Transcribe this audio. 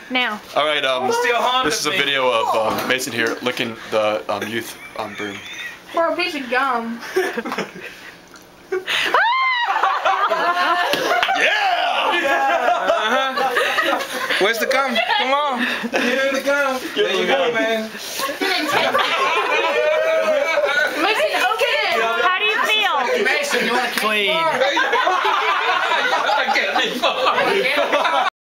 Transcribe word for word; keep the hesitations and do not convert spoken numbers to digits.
Now. All right, um, this is a video of um, Mason here licking the um, youth um, broom. For a piece of gum. Yeah! Uh-huh. Where's the gum? Come on. Here's the gum. There you go, man. Mason, open it. How do you feel? Mason, you want to clean?